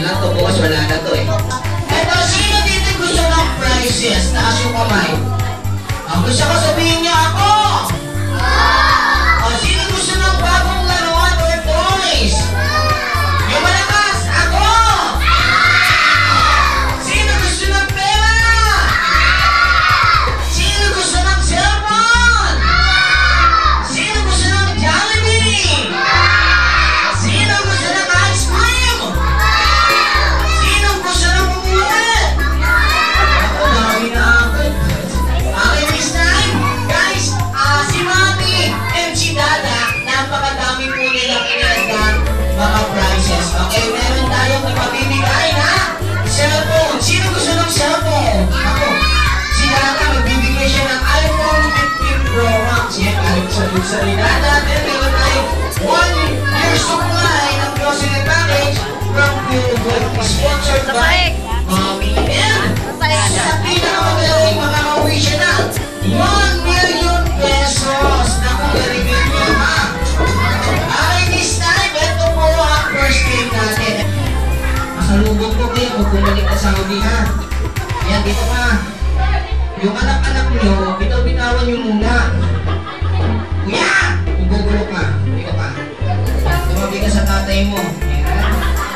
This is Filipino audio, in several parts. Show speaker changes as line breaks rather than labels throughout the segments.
lang to. Bukas wala na to eh. Eto, sino dito gusto ng prizes? Taas yung kamay. Ang gusto ko sabihin niya ako. O, sino gusto ng bagong laruan or toys? Yung malakas, ako! Sino gusto ng pera? Sino gusto ng cellphone? Sino gusto ng Jollibee? Sino gusto ng ice cream? Sino gusto ng umuwi? Ako, dami na agad. Okay, next time, guys, si Mami and si Dada, napakadami po nilang inagdan mga prizes. Okay, meron tayong ipabibigay na cellphone. Sino gusto ng cellphone? Ako. Si Dada, magbibigay siya ng iPhone 15 Pro Max. Yan, aling sabi sa ni Dada. Then, meron tayong 1 year supply ng grocery package from Google. Sponsored by Mami and sa pinakamagaling makakauwi siya na 1 million pesos. Naku, garibin niyo ha. Okay, this time, ito po ang first game natin. Masalubog ko kayo kung bumalik na sa Saudi ha. Yan, dito ka. Yung anak-anak nyo, bitaw-bitawan nyo muna. Kuya! Ugugulo ka. Dito ka. Tumabi ka sa tatay mo. Yan.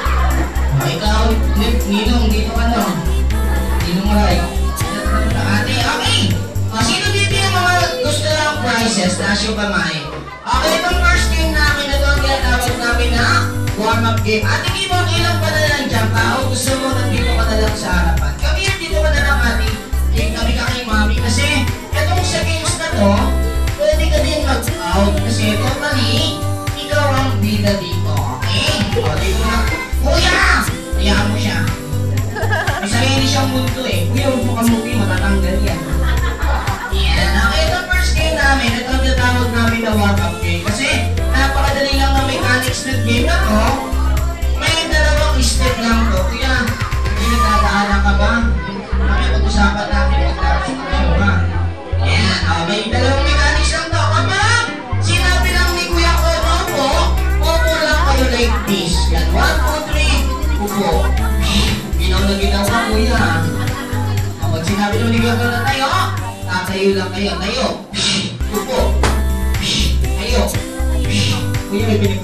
Ikaw, Ninong, dito ka no. Ninong Ray. Ate, okay. Sino dito yung mga gusto ng prizes? Taas yung kamay. Okay, itong first game namin na ito ang ginatawag namin na warm-up game. Ate, Kimon, ilang pa na lang dyan ka? O gusto mo nandito ka na lang sa harapan? Kami yan, dito ka na lang ate. Kami ka kay Mami. Kasi itong sa games na to, pwede ka din mag-out. Kasi totally, ikaw ang bida dito. Okay? O, dito na. Kuya! Hayaan mo siya. May sarili siyang mundo eh. Kuya, huwag mo kamuti, matatanggal yan. Yan. Okay, itong first game namin, ito ang tinatawag namin na warm-up game. Kasi napakadali lang ng mechanics ng game na to. May dalawang step lang to. Kuya, hindi nagdadaanan ka ba? Kami pag-usapan natin pagkatapos ng show ha. Yan. May dalawang mechanics lang to. Kapag sinabi lang ni Kuya ko, opo lang kayo like this. Yan. 1, 2, 3, upo. Ginaw na ginaw ka, Kuya. Kapag sinabi naman ni Kuya ko na tayo, tatayo lang kayo. Tayo. Upo. Tayo. Kuya, may pinig.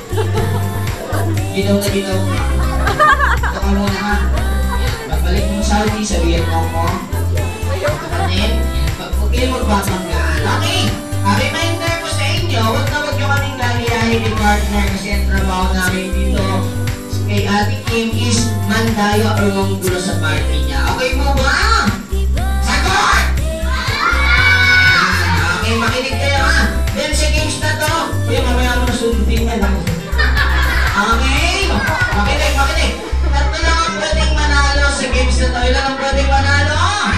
Ginaw na ginaw ka. Ito ka muna ha. Pagbalik mo sa Saudi, sabihin mo ko. Kapatid, pag kayo magbabanggaan. Okay. Reminder ko sa inyo, huwag nyo kaming galiyahin ni partner kasi ang trabaho namin dito kay Ate Kim is mandayo or manggulo sa party niya. Okay mo ba? Sagot! Okay, makinig kayo ha. Then sa games na to, mamaya mo nasundutin yan ako. Okay? Makinig. Tatlo lang ang pwedeng manalo sa games na to. Ilan ang pwedeng manalo?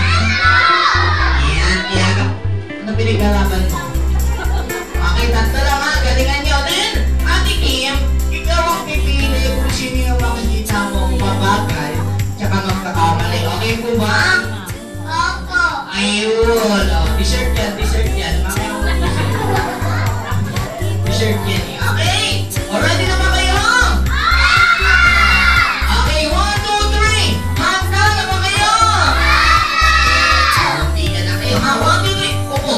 Yan. Ano pinaglalaban mo? Okay, tatlo lang ha. Galingan nyo. Then, Ate Kim, ikaw ang pipili kung sino yung makikita mo mabagal tsaka magkakamali. Okay po ba? Opo. Ayun. Dessert yan. Mamaya mo dessert yan. Okay. Already na ba kayo? Okay, 1, 2, 3. Handa na ba kayo? Hindi na kayo ha. 1, 2, 3. Opo.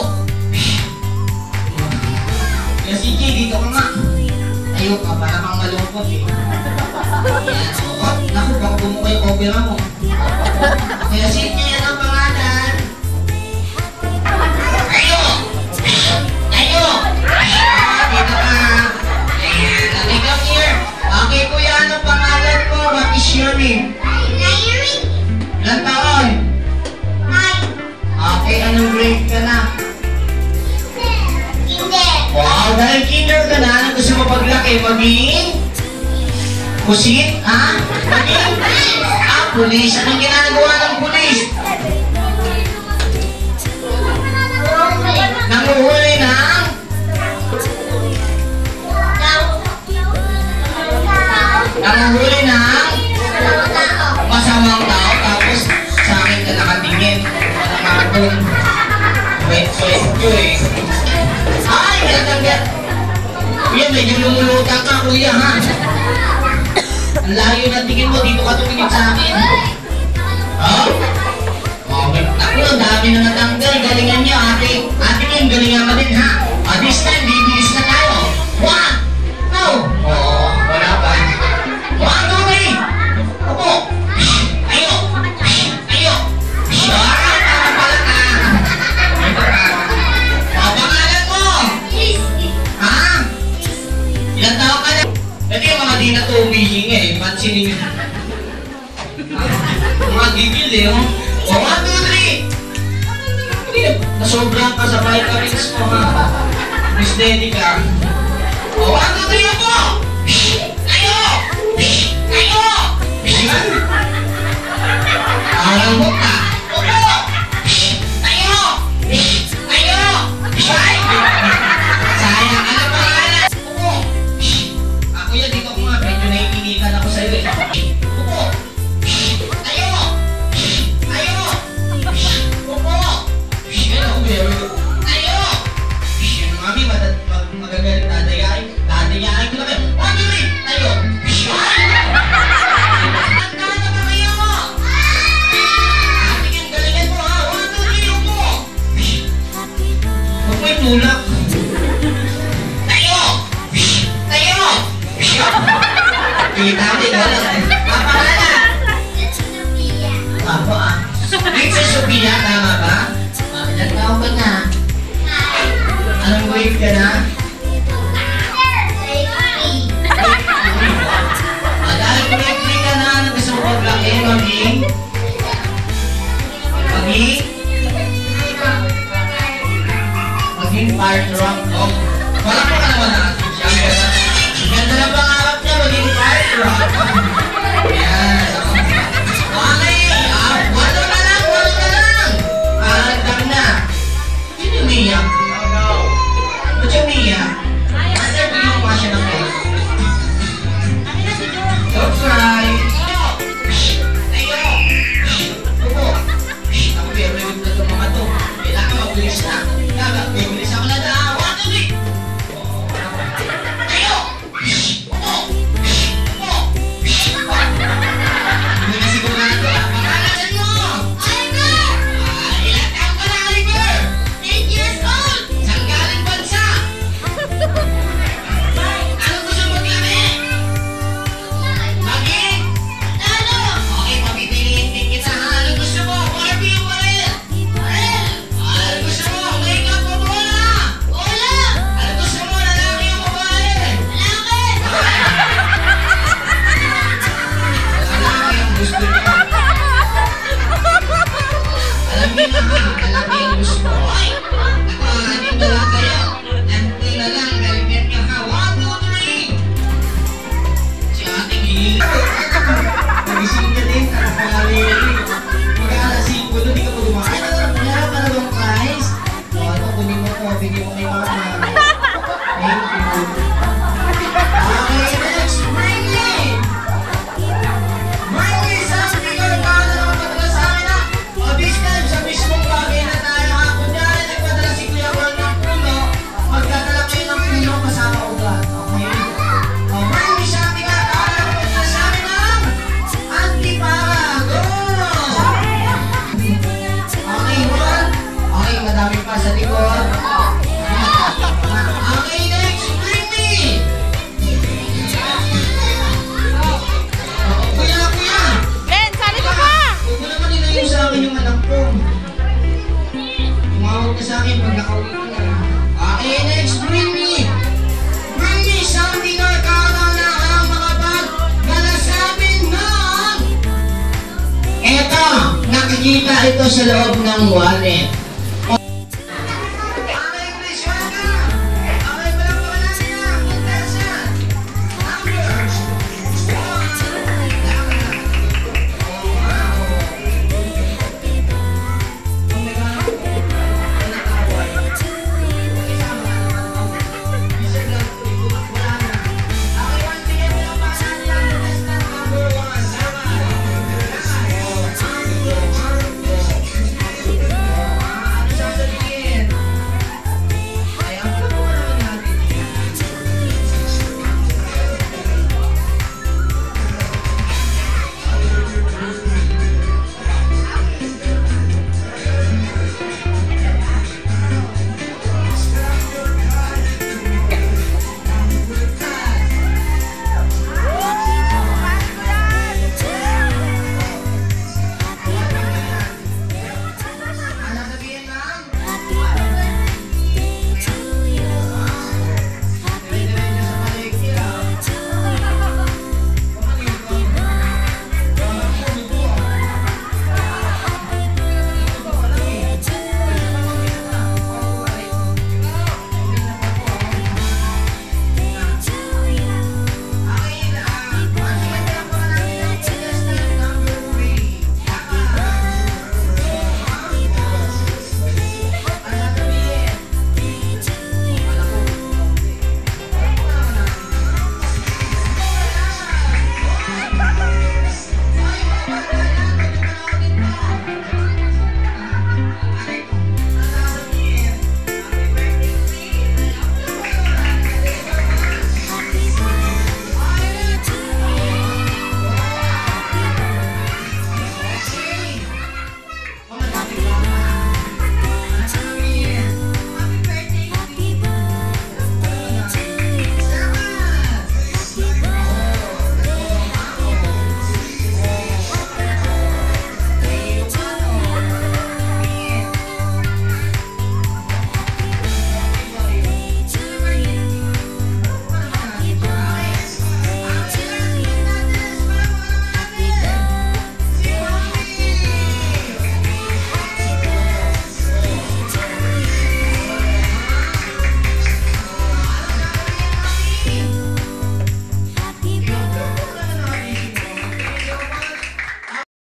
Kaya si Jay, dito ka nga. Tayo ka, para kang malungkot eh. Yan. Naku, baka bumuka yung opera mo. Kaya si Jay, yan ang pangalan. Tayo! Dito ka. Ayan, okay, come here. Okay, Kuya, anong pangalan mo? What is your name? Nayuri. Ilan taon? 5. Okay, anong grade ka na? Kinder. Wow, dahil kinder ka na, anong gusto mo paglaki? Maging? Pusit? Ha? Maging? Pulis. Anong ginagawa ng pulis? Nanguhuli ng? Nanguhuli ng? Masamang tao. Tapos sa akin ka nakatingin. Nakakatong. Wait ko eh. Ay, gatang. Kuya, medyo lumulutang ka, Kuya, ha? Ang layo na tingin mo, dito ka tumingin sa akin. Oh? Okay. Ako, ang dami na natanggal. Galingan niyo, ate. Ate mo yung galingan mo din, ha? This time, bibigis na tayo. 1, 2. Oo, wala pa. 1, 2, 3. Opo. Ayo. Ayo. Tama pala ka. Pangalan mo? Ha? Ilan taon ka na? Ito yung mga di na to umihingi eh. Pansinin nyo. Mga gigil eh. 1, 2, 3. Nasobrang ka sa vitamins mo ha. Miss Denny ka. 1, 2, 3 ako! Ayo! Ayo! Parang mo ka. Opo! Ayo! Ayo! Sayang ka na pangalan. Opo! Ako yan, dito ko nga. Medyo naiinitan ako sa'yo eh. Opo! Ayo! Ayo! Opo! Ayo! Mami, magagalit. Dadayain ko na kayo. 1, 2, 3! Ayo! Ang gana ba kayo? Ate yung galingan mo ha. 1, 2, 3! Opo! Huwag mo yung tulak. Tayo! Tayo! Kita mo din wala. Papangalan? Apo ah. Princess Sophia, tama ba? Ilan taon ka na? Anong grade ka na? Dahil grade 3 ka na, gusto mo paglaki, mami? Maging fire truck, no? Wala pa ka naman na. Ganda na pangarap niya, maging fire truck. Yan. Okay, walo na lang. Dami na. Sino umiyak? Ba't yung umiyak? Under ko yung passion ng pala. Don't cry. Tayo. Opo. Ako pero yung na itong mga to. Kailangan mabilis na. Bibilis ako na daw. 1, 2, 3. Tayo. Opo. Opo. Hindi na sigurado. Pangalasan mo. Oliver. Ilan taon ka na, Oliver? 8 years old. Saan galing bansa? Anong gusto mo maglaki? Maging? Ano? Okay, papipiliin din kita ha. Anong gusto mo? Barbie o Barel? Barel. Anong gusto mo? Makeup o bola? Bola. Anong gusto mo? Lalaki o babae? Lalaki. Lalaki ang gusto niya. Alam niyo naman, lalaki ang gusto mo. Ay! Dito lang kayo. Antay na lang, galingan niyo ha. 1, 2, 3. Si ating hilig. Nagising ka din, nakakalili. Mag-aalas 5 doon, di ka po dumakas. Meron ka na bang prize? Ano, kunin mo ko, bigyan mo kay mama. Thank you. Okay, next, Brinley! Brinley, sabi ko, paano naman padala sa akin ha? O this time, sa mismong bagay na tayo ha. Kunyari, nagpadala si Kuya Juan ng puno, magdadala kayo ng puno kasama ugat. Okay? O Brinley, sabi ka, paano naman padala sa akin ng antipara. Go! Okay, Juan. Okay, madami pa sa likod. Okay, next, Brinley! Kuya!
Ben, sali ka pa!
Huwag mo naman nilayo sa akin yung anak ko. Tumawag ka sa akin pag nakauwi ko na. Okay, next, Brinley! Brinley, sabi na ikaw na ang makapag-galasabin ng... Eto, nakikita ito sa loob ng wallet.